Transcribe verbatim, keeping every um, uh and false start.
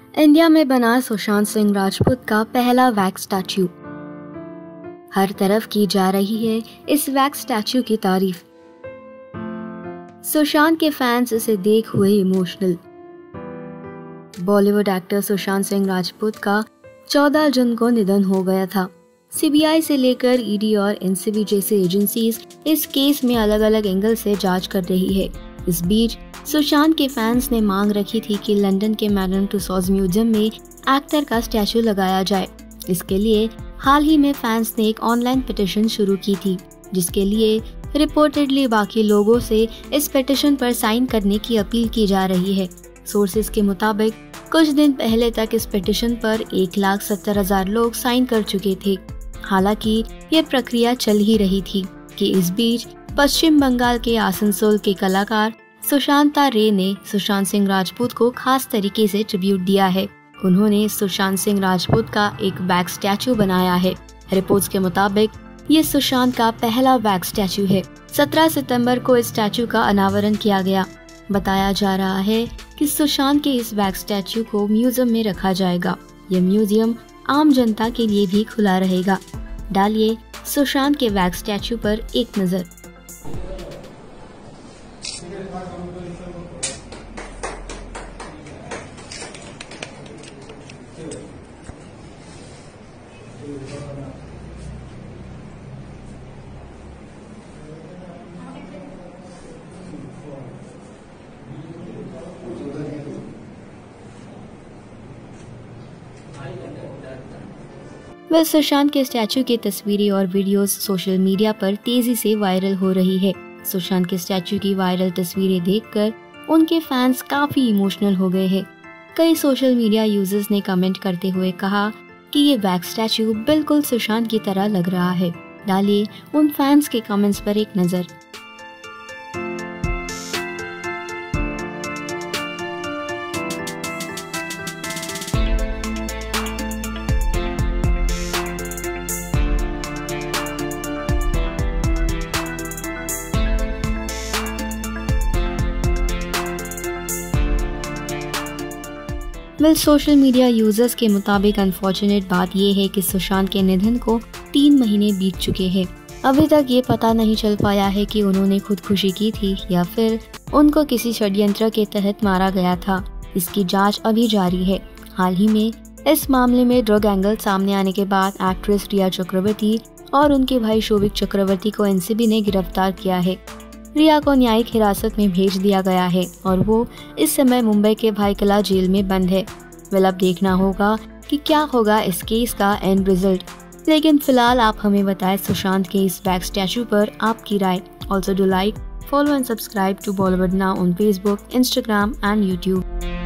India में बना सुशांत सिंह राजपूत का पहला वैक्स स्टैचू। हर तरफ की जा रही है इस वैक्स स्टैचू की तारीफ। सुशांत के फैंस इसे देख हुए emotional. Bollywood actor Sushant Singh Rajput का चौदह जून को निधन हो गया था। सीबीआई से लेकर ईडी और एनसीबी जैसी एजेंसीज इस केस में अलग अलग एंगल से जांच कर रही है। इस बीच सुशांत के फैंस ने मांग रखी थी कि लंदन के मैडम तुसाड्स म्यूजियम में एक्टर का स्टैचू लगाया जाए। इसके लिए हाल ही में फैंस ने एक ऑनलाइन पिटीशन शुरू की थी, जिसके लिए रिपोर्टेडली बाकी लोगों से इस पिटीशन पर साइन करने की अपील की जा रही है। सोर्सेज के मुताबिक कुछ दिन पहले तक इस पिटीशन पर एक लाख सत्तर हजार लोग साइन कर चुके थे। हालांकि ये प्रक्रिया चल ही रही थी कि इस बीच पश्चिम बंगाल के आसनसोल के कलाकार सुशांता रे ने सुशांत सिंह राजपूत को खास तरीके से ट्रिब्यूट दिया है। उन्होंने सुशांत सिंह राजपूत का एक वैक्स स्टैचू बनाया है। रिपोर्ट्स के मुताबिक ये सुशांत का पहला वैक्स स्टैचू है। सत्रह सितंबर को इस स्टैचू का अनावरण किया गया। बताया जा रहा है कि सुशांत के इस वैक्स स्टैचू को म्यूजियम में रखा जाएगा। ये म्यूजियम आम जनता के लिए भी खुला रहेगा। डालिए सुशांत के वैक्स स्टैचू पर एक नजर। वह सुशांत के स्टैचू की तस्वीरें और वीडियोस सोशल मीडिया पर तेजी से वायरल हो रही है। सुशांत के स्टैचू की वायरल तस्वीरें देखकर उनके फैंस काफी इमोशनल हो गए हैं। कई सोशल मीडिया यूजर्स ने कमेंट करते हुए कहा कि ये वैक्स स्टैचू बिल्कुल सुशांत की तरह लग रहा है। डालिए उन फैंस के कमेंट्स पर एक नजर। वेल सोशल मीडिया यूजर्स के मुताबिक अनफॉर्चुनेट बात यह है कि सुशांत के निधन को तीन महीने बीत चुके हैं। अभी तक ये पता नहीं चल पाया है कि उन्होंने खुदकुशी की थी या फिर उनको किसी षड्यंत्र के तहत मारा गया था। इसकी जांच अभी जारी है। हाल ही में इस मामले में ड्रग एंगल सामने आने के बाद एक्ट्रेस रिया चक्रवर्ती और उनके भाई शोभिक चक्रवर्ती को एनसीबी ने गिरफ्तार किया है। रिया को न्यायिक हिरासत में भेज दिया गया है और वो इस समय मुंबई के भाईकला जेल में बंद है। वेल अब देखना होगा कि क्या होगा इस केस का एंड रिजल्ट। लेकिन फिलहाल आप हमें बताएं सुशांत के इस वैक्स स्टैचू पर आपकी राय। Also do like, follow and subscribe to Bollywood now on Facebook, Instagram and YouTube.